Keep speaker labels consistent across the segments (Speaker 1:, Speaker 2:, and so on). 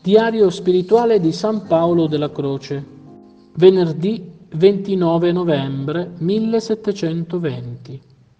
Speaker 1: Diario spirituale di San Paolo della Croce, venerdì 29 novembre 1720.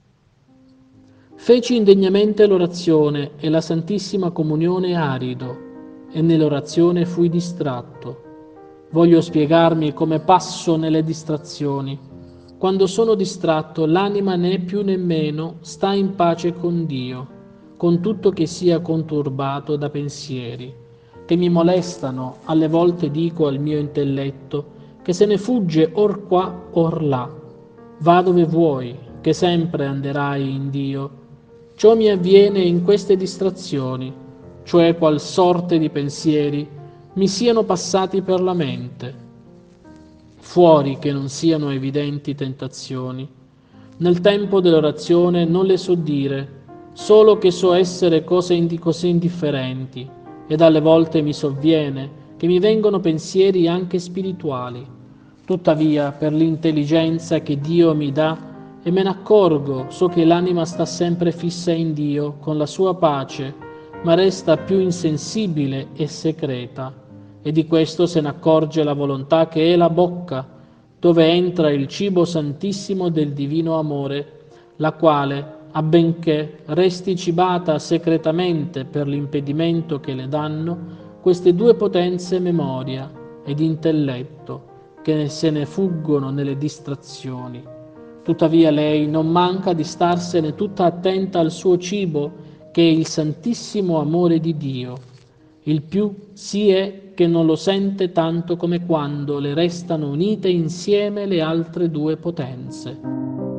Speaker 1: Feci indegnamente l'orazione e la Santissima Comunione arido, e nell'orazione fui distratto. Voglio spiegarmi come passo nelle distrazioni. Quando sono distratto, l'anima né più né meno sta in pace con Dio, con tutto che sia conturbato da pensieri che mi molestano. Alle volte dico al mio intelletto che se ne fugge or qua or là. Va dove vuoi, che sempre anderai in Dio. Ciò mi avviene in queste distrazioni, cioè qual sorte di pensieri mi siano passati per la mente, fuori che non siano evidenti tentazioni. Nel tempo dell'orazione non le so dire, solo che so essere cose così indifferenti, ed alle volte mi sovviene che mi vengono pensieri anche spirituali. Tuttavia, per l'intelligenza che Dio mi dà, e me ne accorgo, so che l'anima sta sempre fissa in Dio con la sua pace, ma resta più insensibile e segreta, e di questo se ne accorge la volontà che è la bocca, dove entra il cibo santissimo del divino amore, la quale, abbenché resti cibata segretamente per l'impedimento che le danno queste due potenze memoria ed intelletto, che se ne fuggono nelle distrazioni. Tuttavia lei non manca di starsene tutta attenta al suo cibo, che è il santissimo amore di Dio. Il più sì è che non lo sente tanto come quando le restano unite insieme le altre due potenze.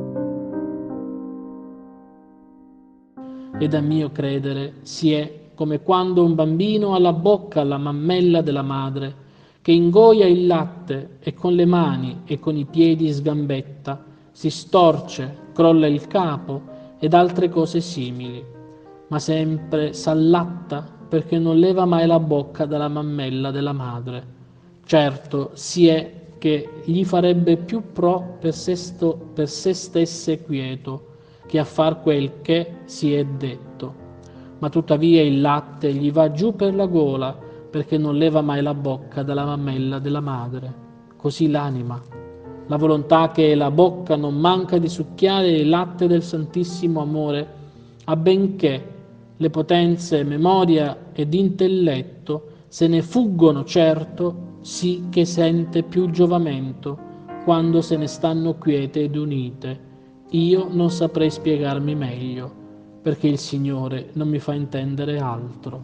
Speaker 1: Ed a mio credere si è come quando un bambino ha la bocca alla mammella della madre, che ingoia il latte e con le mani e con i piedi sgambetta, si storce, crolla il capo ed altre cose simili, ma sempre s'allatta perché non leva mai la bocca dalla mammella della madre. Certo si è che gli farebbe più pro per se stesse quieto, che a far quel che si è detto, ma tuttavia il latte gli va giù per la gola perché non leva mai la bocca dalla mammella della madre. Così l'anima, la volontà che è la bocca non manca di succhiare il latte del santissimo amore, abbenché le potenze memoria ed intelletto se ne fuggono certo, sì che sente più giovamento quando se ne stanno quiete ed unite. Io non saprei spiegarmi meglio, perché il Signore non mi fa intendere altro.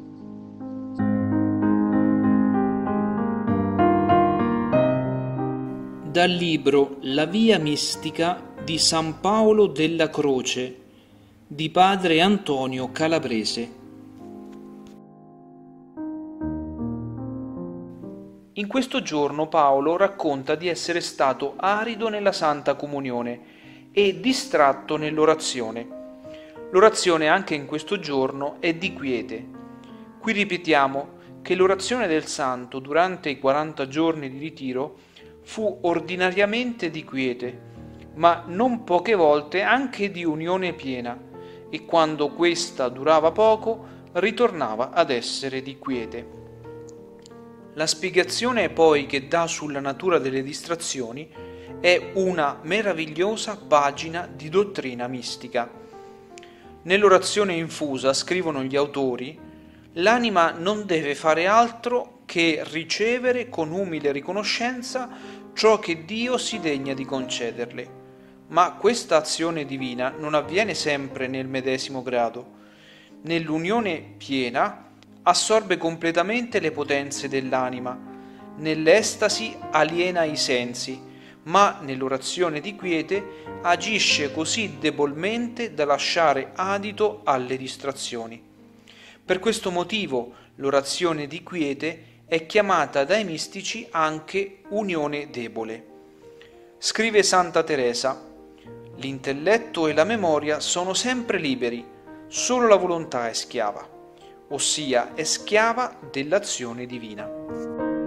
Speaker 2: Dal libro La via mistica di San Paolo della Croce di padre Antonio Calabrese. In questo giorno Paolo racconta di essere stato arido nella Santa Comunione e distratto nell'orazione. L'orazione anche in questo giorno è di quiete. Qui ripetiamo che l'orazione del Santo durante i 40 giorni di ritiro fu ordinariamente di quiete, ma non poche volte anche di unione piena, e quando questa durava poco ritornava ad essere di quiete. La spiegazione poi che dà sulla natura delle distrazioni è una meravigliosa pagina di dottrina mistica. Nell'orazione infusa, scrivono gli autori, l'anima non deve fare altro che ricevere con umile riconoscenza ciò che Dio si degna di concederle. Ma questa azione divina non avviene sempre nel medesimo grado. Nell'unione piena assorbe completamente le potenze dell'anima, nell'estasi aliena i sensi, ma nell'orazione di quiete agisce così debolmente da lasciare adito alle distrazioni. Per questo motivo l'orazione di quiete è chiamata dai mistici anche unione debole. Scrive Santa Teresa: l'intelletto e la memoria sono sempre liberi, solo la volontà è schiava, ossia è schiava dell'azione divina.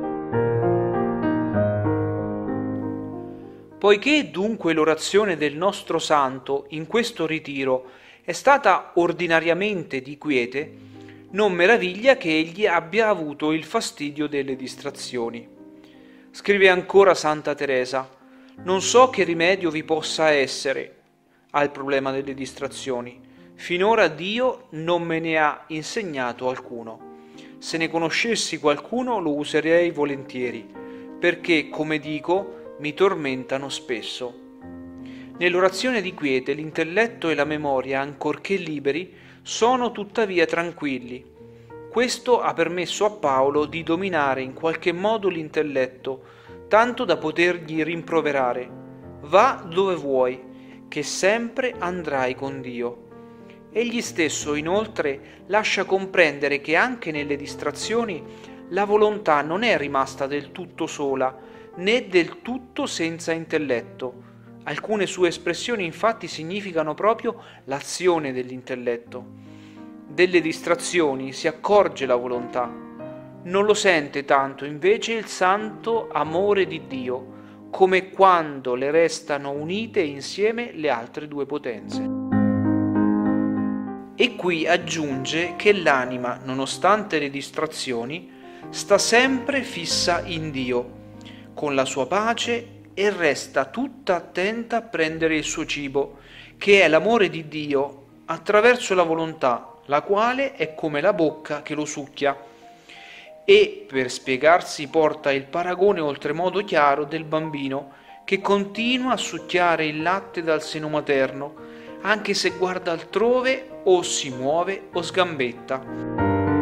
Speaker 2: Poiché dunque l'orazione del nostro Santo in questo ritiro è stata ordinariamente di quiete, Non meraviglia che egli abbia avuto il fastidio delle distrazioni. Scrive ancora Santa Teresa: non so che rimedio vi possa essere al problema delle distrazioni. Finora Dio non me ne ha insegnato alcuno. Se ne conoscessi qualcuno lo userei volentieri, perché, come dico, mi tormentano spesso. Nell'orazione di quiete l'intelletto e la memoria, ancorché liberi, sono tuttavia tranquilli. Questo ha permesso a Paolo di dominare in qualche modo l'intelletto, tanto da potergli rimproverare: va dove vuoi, che sempre andrai con Dio. Egli stesso, inoltre, lascia comprendere che anche nelle distrazioni la volontà non è rimasta del tutto sola, né del tutto senza intelletto. Alcune sue espressioni infatti significano proprio l'azione dell'intelletto. Delle distrazioni si accorge la volontà. Non lo sente tanto invece il santo amore di Dio, come quando le restano unite insieme le altre due potenze. E qui aggiunge che l'anima, nonostante le distrazioni, sta sempre fissa in Dio, con la sua pace, e resta tutta attenta a prendere il suo cibo, che è l'amore di Dio, attraverso la volontà, la quale è come la bocca che lo succhia. E per spiegarsi porta il paragone oltremodo chiaro del bambino che continua a succhiare il latte dal seno materno, anche se guarda altrove o si muove o sgambetta.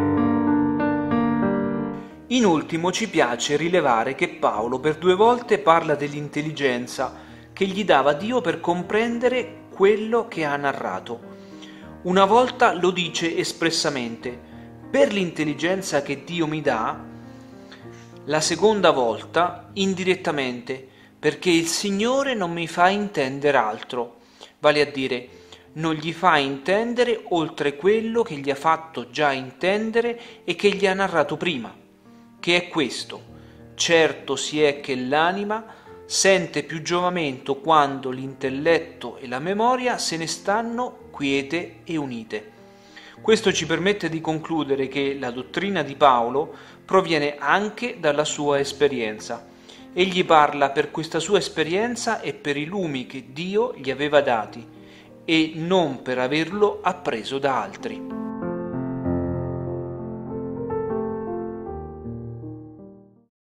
Speaker 2: In ultimo ci piace rilevare che Paolo per 2 volte parla dell'intelligenza che gli dava Dio per comprendere quello che ha narrato. Una volta lo dice espressamente: per l'intelligenza che Dio mi dà. La seconda volta indirettamente, perché il Signore non mi fa intendere altro, vale a dire non gli fa intendere oltre quello che gli ha fatto già intendere e che gli ha narrato prima, che è questo: certo si è che l'anima sente più giovamento quando l'intelletto e la memoria se ne stanno quiete e unite. Questo ci permette di concludere che la dottrina di Paolo proviene anche dalla sua esperienza. Egli parla per questa sua esperienza e per i lumi che Dio gli aveva dati, e non per averlo appreso da altri.